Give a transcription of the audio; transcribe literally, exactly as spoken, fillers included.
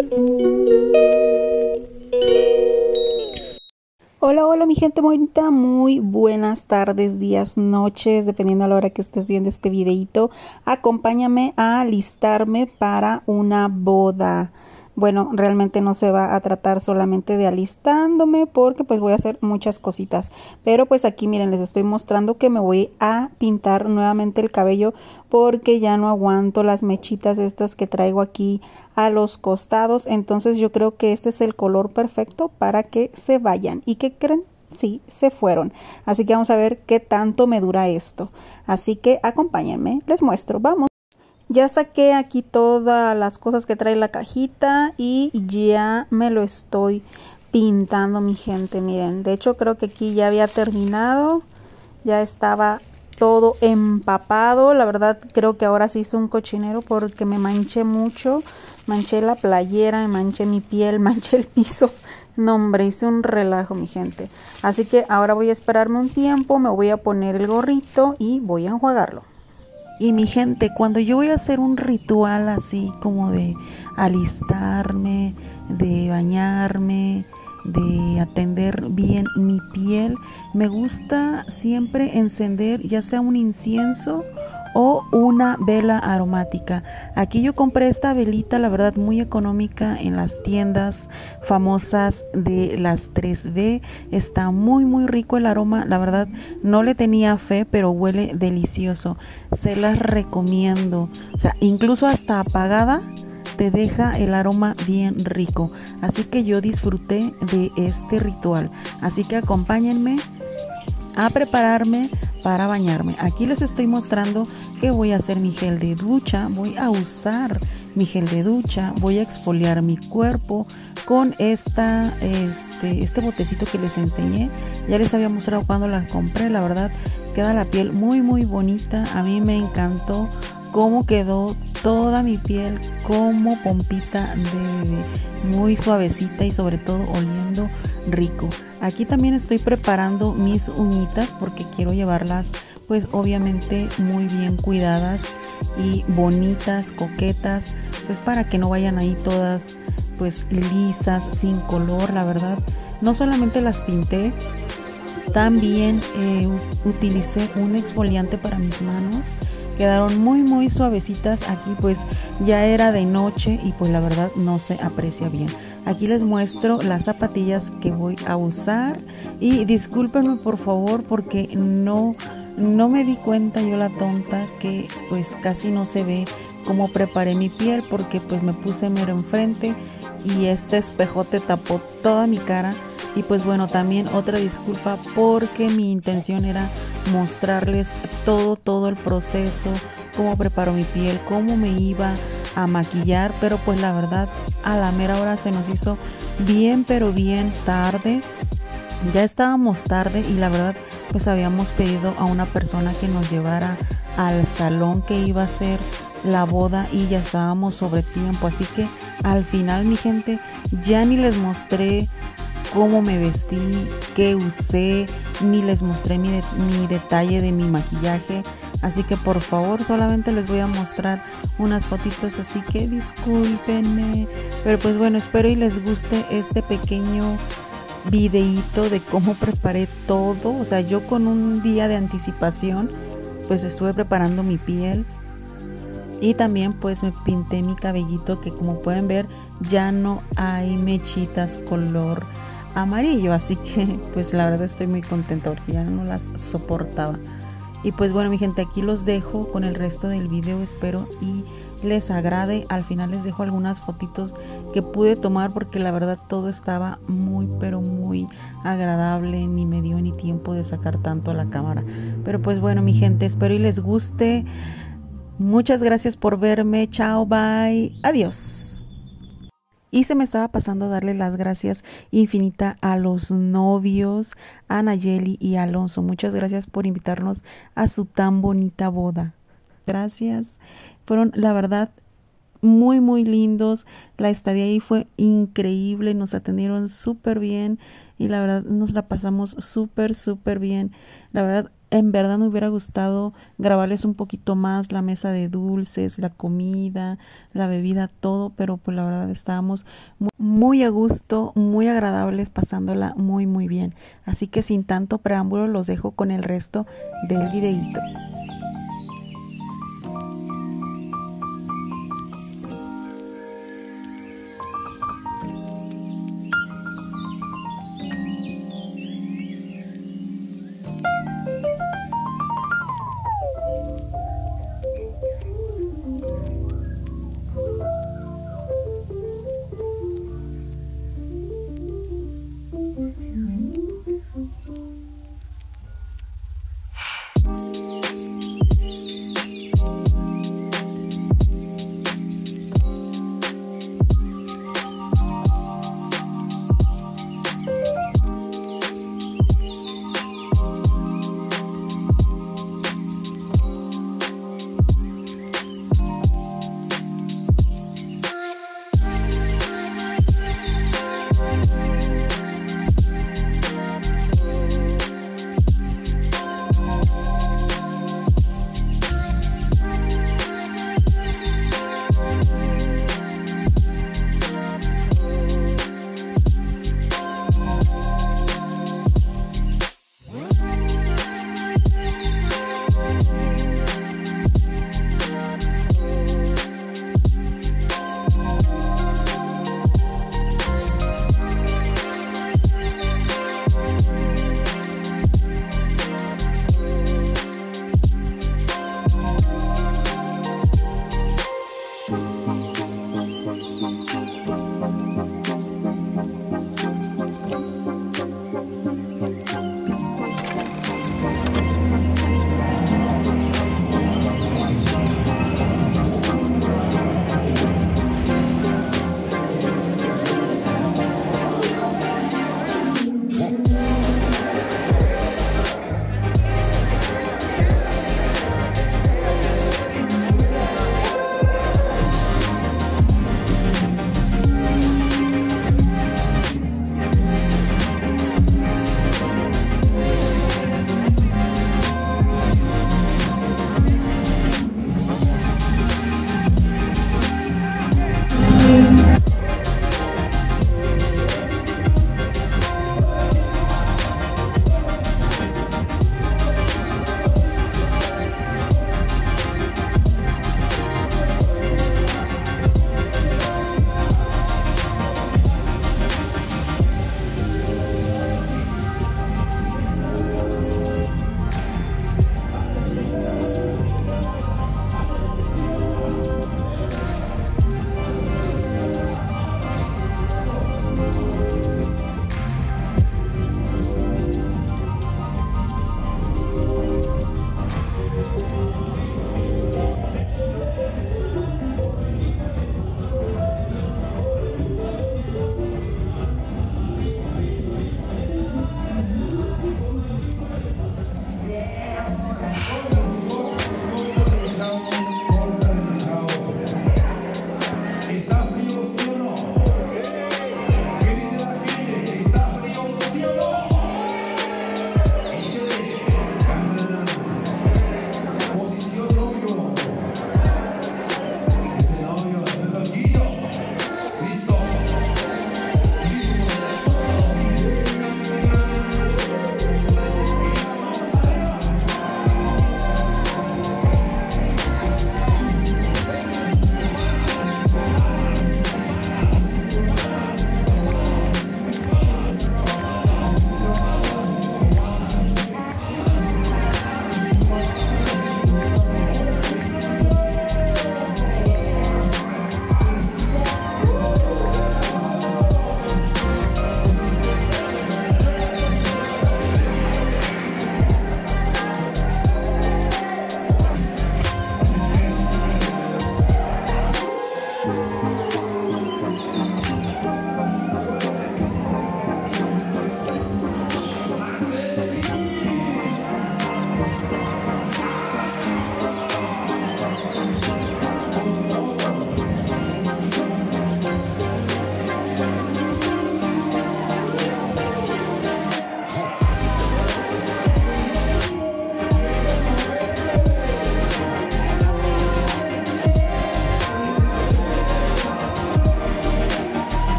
Hola, hola mi gente bonita, muy buenas tardes, días, noches, dependiendo a la hora que estés viendo este videito. Acompáñame a alistarme para una boda. Bueno, realmente no se va a tratar solamente de alistándome porque pues voy a hacer muchas cositas. Pero pues aquí miren, les estoy mostrando que me voy a pintar nuevamente el cabello porque ya no aguanto las mechitas estas que traigo aquí a los costados. Entonces yo creo que este es el color perfecto para que se vayan. ¿Y qué creen? Sí, se fueron. Así que vamos a ver qué tanto me dura esto. Así que acompáñenme, les muestro, vamos. Ya saqué aquí todas las cosas que trae la cajita y ya me lo estoy pintando, mi gente. Miren, de hecho creo que aquí ya había terminado. Ya estaba todo empapado. La verdad creo que ahora sí hice un cochinero porque me manché mucho. Manché la playera, me manché mi piel, manché el piso. No, hombre, hice un relajo, mi gente. Así que ahora voy a esperarme un tiempo, me voy a poner el gorrito y voy a enjuagarlo. Y mi gente, cuando yo voy a hacer un ritual así como de alistarme, de bañarme, de atender bien mi piel, me gusta siempre encender ya sea un incienso o una vela aromática. Aquí yo compré esta velita, la verdad muy económica en las tiendas famosas de las tres B. Está muy muy rico el aroma, la verdad no le tenía fe, pero huele delicioso. Se las recomiendo. O sea, incluso hasta apagada te deja el aroma bien rico. Así que yo disfruté de este ritual. Así que acompáñenme a prepararme para bañarme. Aquí les estoy mostrando que voy a hacer mi gel de ducha. Voy a usar mi gel de ducha. Voy a exfoliar mi cuerpo con esta, este, este botecito que les enseñé. Ya les había mostrado cuando la compré. La verdad queda la piel muy muy bonita. A mí me encantó cómo quedó toda mi piel como pompita de bebé, muy suavecita y sobre todo oliendo rico. Aquí también estoy preparando mis uñitas porque quiero llevarlas pues obviamente muy bien cuidadas y bonitas, coquetas, pues para que no vayan ahí todas pues lisas, sin color. La verdad no solamente las pinté, también eh, utilicé un exfoliante para mis manos. Quedaron muy muy suavecitas. Aquí pues ya era de noche y pues la verdad no se aprecia bien. Aquí les muestro las zapatillas que voy a usar y discúlpenme por favor porque no no me di cuenta, yo la tonta, que pues casi no se ve cómo preparé mi piel porque pues me puse mero enfrente y este espejote tapó toda mi cara. Y pues bueno, también otra disculpa porque mi intención era mostrarles todo, todo el proceso, cómo preparo mi piel, cómo me iba a maquillar, pero pues la verdad a la mera hora se nos hizo bien, pero bien tarde. Ya estábamos tarde y la verdad pues habíamos pedido a una persona que nos llevara al salón que iba a ser la boda y ya estábamos sobre tiempo. Así que al final, mi gente, ya ni les mostré cómo me vestí, qué usé, ni les mostré mi, de, mi detalle de mi maquillaje. Así que por favor solamente les voy a mostrar unas fotitos, así que discúlpenme. Pero pues bueno, espero y les guste este pequeño videíto de cómo preparé todo. O sea, yo con un día de anticipación pues estuve preparando mi piel. Y también pues me pinté mi cabellito, que como pueden ver ya no hay mechitas color amarillo, así que pues la verdad estoy muy contenta porque ya no las soportaba. Y pues bueno mi gente, aquí los dejo con el resto del video, espero y les agrade. Al final les dejo algunas fotitos que pude tomar porque la verdad todo estaba muy pero muy agradable, ni me dio ni tiempo de sacar tanto a la cámara. Pero pues bueno mi gente, espero y les guste. Muchas gracias por verme, chao, bye, adiós. Y se me estaba pasando darle las gracias infinita a los novios, a Nayeli y Alonso. Muchas gracias por invitarnos a su tan bonita boda. Gracias. Fueron, la verdad, muy, muy lindos. La estadía ahí fue increíble. Nos atendieron súper bien y la verdad nos la pasamos súper, súper bien. La verdad, En verdad me hubiera gustado grabarles un poquito más la mesa de dulces, la comida, la bebida, todo, pero pues la verdad estábamos muy, muy a gusto, muy agradables, pasándola muy muy bien. Así que sin tanto preámbulo los dejo con el resto del videíto.